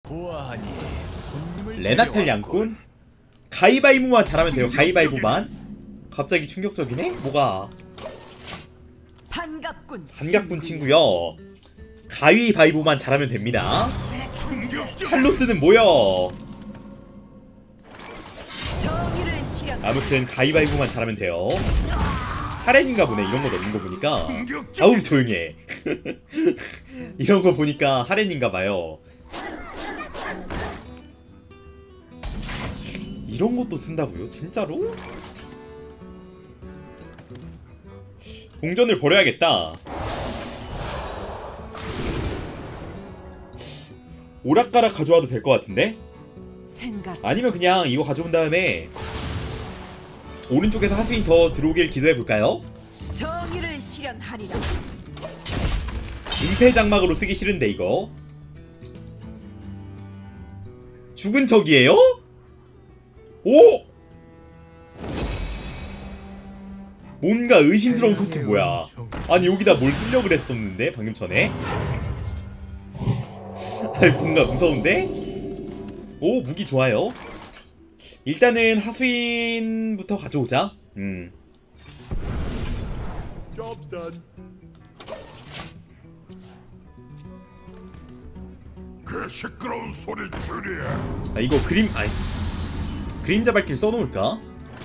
레나텔 양꾼? 가위바위보만 잘하면 돼요. 가위바위보만. 갑자기 충격적이네? 뭐가? 반갑군 친구요. 가위바위보만 잘하면 됩니다. 칼로스는 뭐여? 아무튼 가위바위보만 잘하면 돼요. 하렌인가 보네. 이런 거 넣는 거 보니까. 아우 조용해. 이런 거 보니까 하렌인가 봐요. 이런 것도 쓴다고요? 진짜로? 동전을 버려야겠다. 오락가락 가져와도 될 것 같은데? 아니면 그냥 이거 가져온 다음에 오른쪽에서 하수인 더 들어오길 기도해볼까요? 정의를 실현하리라. 임패장막으로 쓰기 싫은데 이거 죽은 척이에요? 오! 뭔가 의심스러운 손짓 뭐야. 아니 여기다 뭘 쓰려고 그랬었는데 방금 전에. 아니 뭔가 무서운데? 오 무기 좋아요. 일단은 하수인부터 가져오자. 그 시끄러운 소리 줄여. 아 이거 그림자 발길 써놓을까?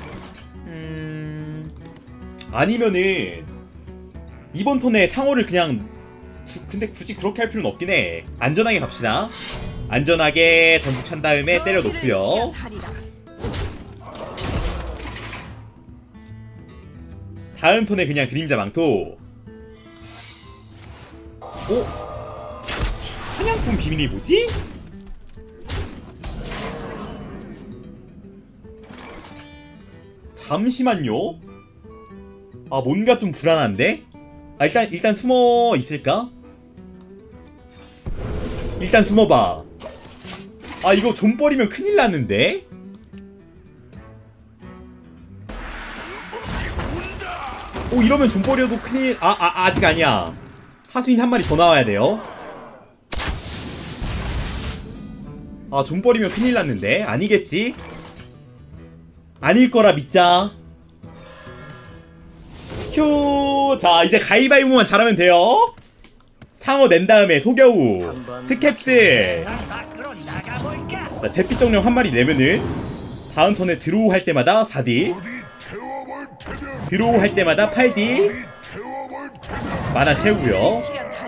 아니면은 이번 턴에 상어를 그냥 근데 굳이 그렇게 할 필요는 없긴 해. 안전하게 갑시다. 안전하게 전국 찬 다음에 때려 놓고요. 다음 턴에 그냥 그림자 망토. 오? 사냥꾼 비밀이 뭐지? 잠시만요. 아 뭔가 좀 불안한데? 아 일단 숨어 있을까? 일단 숨어봐. 아 이거 좀 버리면 큰일 났는데? 오 이러면 좀 버려도 큰일. 아직 아니야. 하수인 한 마리 더 나와야 돼요. 아 좀 버리면 큰일 났는데? 아니겠지? 아닐 거라 믿자. 휴. 자 이제 가위바위보만 잘하면 돼요. 상어 낸 다음에 소겨우 스캡스. 자 제피 정령 한 마리 내면은 다음 턴에 드로우 할 때마다 4딜, 드로우 할 때마다 8딜 만화 채우고요.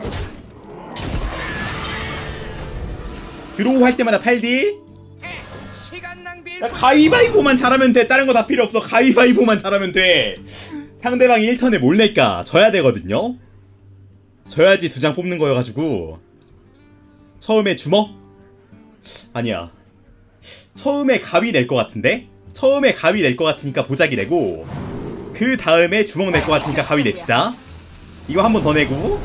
드로우 할 때마다 8딜. 야, 가위바위보만 잘하면 돼. 다른 거 다 필요 없어. 가위바위보만 잘하면 돼. 상대방이 1턴에 뭘 낼까? 져야 되거든요. 져야지 2장 뽑는 거여가지고. 처음에 주먹? 아니야. 처음에 가위 낼 것 같은데? 처음에 가위 낼 것 같으니까 보자기 내고 그 다음에 주먹 낼 것 같으니까 가위 냅시다. 이거 한 번 더 내고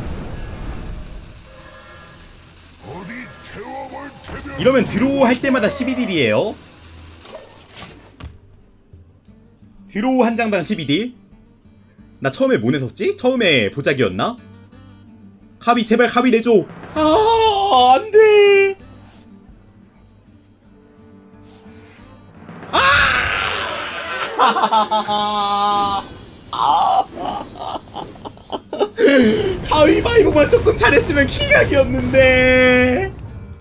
이러면 드로우 할 때마다 12딜이에요 드로우 한 장당 12딜. 나 처음에 뭐 냈었지? 처음에 보자기였나? 가위 제발 가위 내줘. 아 안돼. 가위바위보만 조금 잘했으면 킬각이었는데.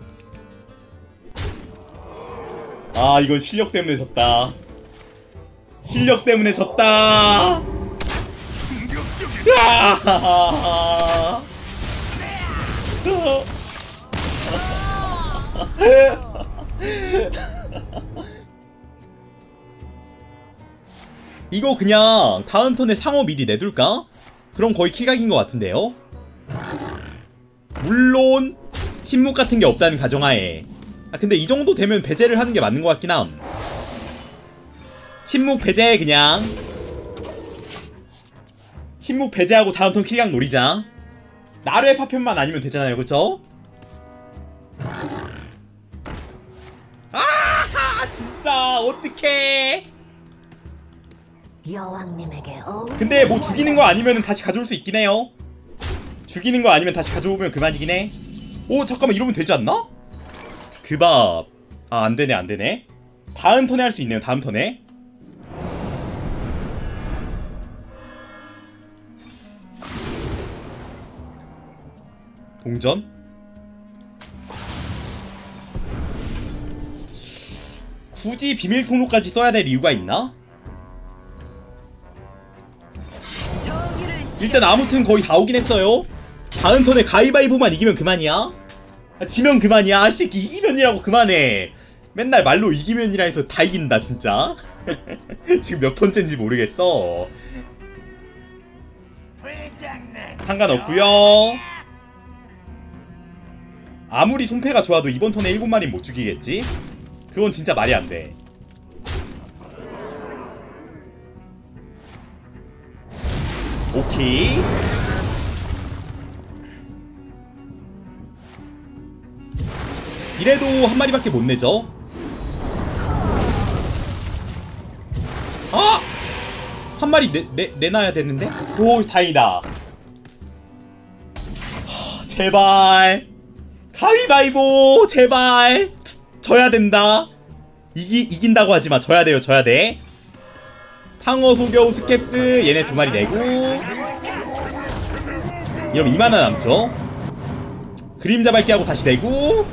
아 이건 실력 때문에 졌다. 실력 때문에 졌다. 이거 그냥 다음 턴에 상어 미리 내둘까? 그럼 거의 킬각인 것 같은데요? 물론 침묵 같은 게 없다는 가정하에. 아 근데 이 정도 되면 배제를 하는 게 맞는 것 같긴 함. 침묵 배제 그냥. 침묵 배제하고 다음 턴 킬각 노리자. 나루의 파편만 아니면 되잖아요, 그쵸? 아하 진짜 어떡해. 여왕님에게 근데 뭐 죽이는 거 아니면 다시 가져올 수 있긴 해요. 죽이는 거 아니면 다시 가져오면 그만이긴 해. 오 잠깐만 이러면 되지 않나? 아 안되네 안되네. 다음 턴에 할 수 있네요. 다음 턴에. 동전? 굳이 비밀 통로까지 써야 될 이유가 있나? 정의를 일단 아무튼 거의 다 오긴 했어요. 다음 턴에 가위바위보만 이기면 그만이야? 지면 그만이야. 아 새끼 이기면이라고 그만해. 맨날 말로 이기면이라 해서 다 이긴다 진짜. 지금 몇 번째인지 모르겠어. 상관없구요. 아무리 손패가 좋아도 이번 턴에 7마리 못 죽이겠지? 그건 진짜 말이 안 돼. 오케이. 이래도 한 마리밖에 못 내죠. 아! 한 마리 내놔야 되는데? 오, 다행이다. 제발. 가위바위보, 제발. 져야 된다. 이긴다고 하지마. 져야 돼요, 져야 돼. 상어, 소겨우, 스캡스, 얘네 2마리 내고. 이러면 2만원 남죠. 그림자 밟기하고 다시 내고.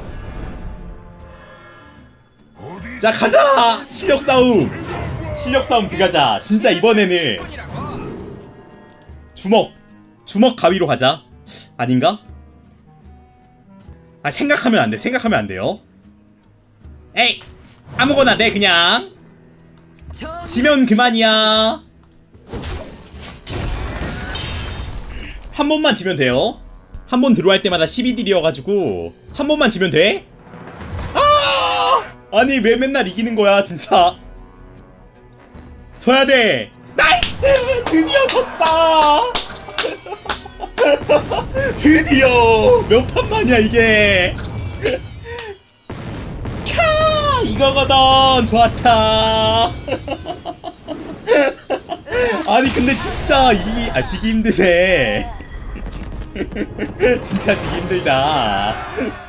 자, 가자! 실력 싸움! 실력 싸움 들어가자. 진짜 이번에는 주먹 가위로 가자. 아닌가? 아, 생각하면 안 돼. 생각하면 안 돼요. 에이! 아무거나 내, 그냥. 지면 그만이야. 한 번만 지면 돼요. 한 번 들어갈 때마다 12딜이어가지고 한 번만 지면 돼? 아! 아니 왜 맨날 이기는 거야 진짜. 져야 돼. 나이스! 드디어 졌다. 드디어 몇 판만이야 이게. 캬! 이거거든. 좋았다. 아니 근데 진짜 지기 힘드네. 진짜 지기 힘들다.